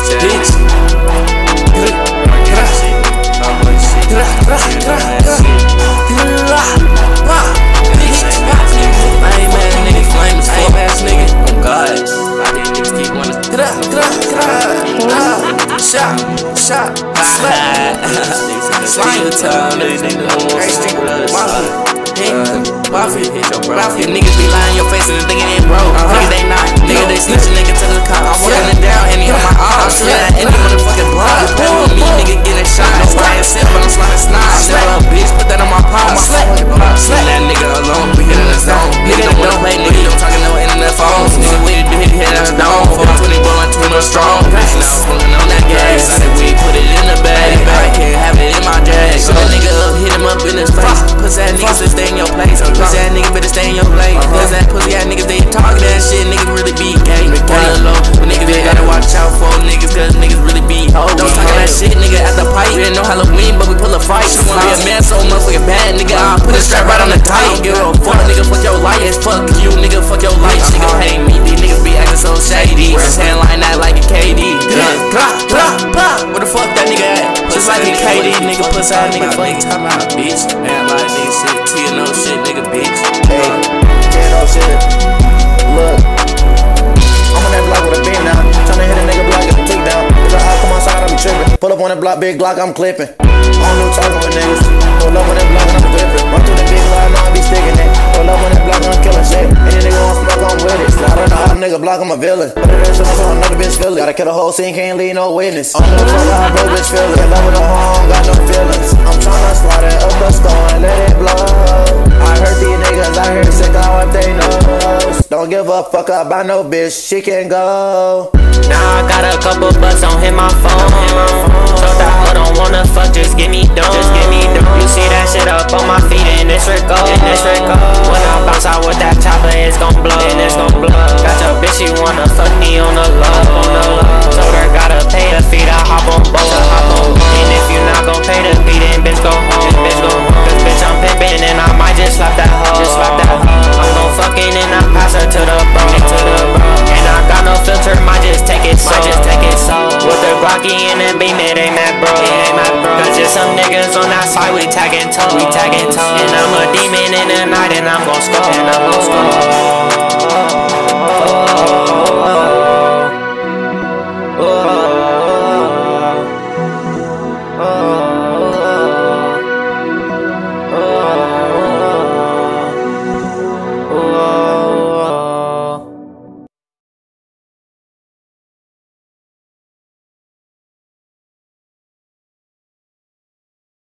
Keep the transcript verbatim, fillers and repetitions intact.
bitch. Lame ass nigga, flame as fuck ass nigga. Oh God, I did niggas keep wanna. Shot, shot, slap. Slime time, nigga. Mafia, hit your bro. Mafia niggas be lying in your face and thinking they broke. Nigga they not, nigga they snitching, nigga to the cop. I'm running down and he on my arm. I'm sliding any motherfucking block. Play with me, nigga getting shot. No flying set, but I'm sliding snide. Never a bitch, put that on my palm. Slap that nigga alone, we hit in the zone. Nigga don't wanna play, nigga don't talking no internet phones. Nigga waited to hit hit out the dome. four twenty blowing too much strong. Now I'm smoking on that gas. I said we put it in the bag. I can't have it in my jag. So that nigga up, hit him up in his face. Pussy ass niggas to stay in your place. Pussy ass niggas better stay in your place. Cause that pussy ass niggas, they talk that shit. Niggas really be gay. Wanna low, but niggas they gotta watch out for niggas. Cause niggas really be hoes. Don't talk that shit, nigga, at the pipe. We didn't know Halloween, but we pull a fight. She wanna be a man so motherfucking bad, nigga. I'll put a strap right on the tight. Don't give a fuck, nigga, fuck your life. Fuck you, nigga, fuck your life. Nigga hate me, these niggas be acting so shady. His hand line that like a K D. Where the fuck that nigga at? Just like a K D, nigga, pussy ass nigga, fuck you talking about, bitch. Man, like nigga shit, T N O shit, nigga, bitch. Hey, T N O shit. Look, I'm on that block with a beam now. Tryna hit a nigga block, get the tick down. If I hop come outside, I'm tripping. Pull up on that block, big Glock, I'm clipping. I don't know talking with niggas. Pull up on that block and I'm whipping. Run through the big line, now I be sticking it. Pull up on that block and I'm killing shit. Any nigga want smoke, I'm with it. Slide on the hot nigga block, I'm a villain. Put it in someone so another bitch feel it. Gotta kill the whole scene, can't leave no witness. I don't know fuck how bro bitch feel it. Can't love with no home, got no feelings. I'm tryna slide it up the store and let it blow. I heard these niggas out here sick of what they know. Don't give a fuck about no bitch, she can go. Now I got a couple bucks on hit my phone. Told that hoe don't wanna fuck, just give me dough. Just give me dough. You see that shit up on my feet and it's Rico. And it's Rico. When I bounce out with that chopper, it's gon' blow. And it's gon' blow. Got your bitch, she wanna fuck me on the low. On the low. Told her gotta pay the fee to hop on boat. And if you not gon' pay the fee, then bitch go home. Bitch go home. Cause bitch I'm pimpin' and I might just slap that hoe. Just slap that hoe. I'm gon' fuckin' and I pass her to the bro. To the bro. And I got no filter, might just take it so. Might just take it so. With the Glocky and the beam, it ain't mad bro. It ain't mad bro. Cause just some niggas on that side, we tagging toe. We tagging toe. And I'm a demon in the night and I'm gon' score. And I'm gon' score.